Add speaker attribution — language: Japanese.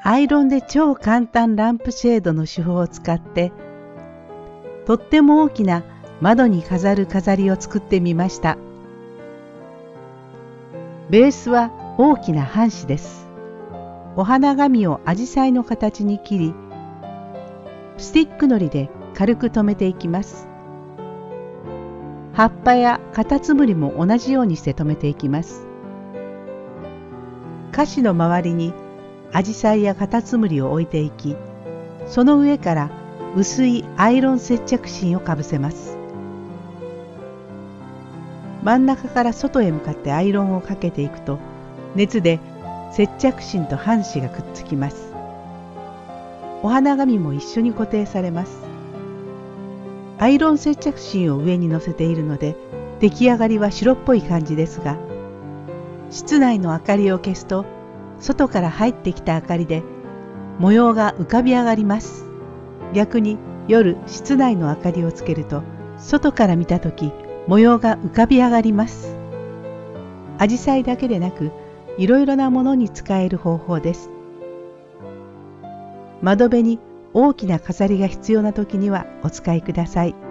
Speaker 1: アイロンで超簡単ランプシェードの手法を使ってとっても大きな窓に飾る飾りを作ってみました。ベースは大きな半紙です。お花紙をアジサイの形に切り、スティックのりで軽く留めていきます。葉っぱやカタツムリも同じようにして留めていきます。菓子の周りにアジサイやカタツムリを置いていき、その上から薄いアイロン接着芯をかぶせます。真ん中から外へ向かってアイロンをかけていくと、熱で接着芯と半紙がくっつきます。お花紙も一緒に固定されます。アイロン接着芯を上に乗せているので、出来上がりは白っぽい感じですが、室内の明かりを消すと、外から入ってきた明かりで模様が浮かび上がります。逆に夜室内の明かりをつけると、外から見たとき模様が浮かび上がります。アジサイだけでなく、いろいろなものに使える方法です。窓辺に大きな飾りが必要なときにはお使いください。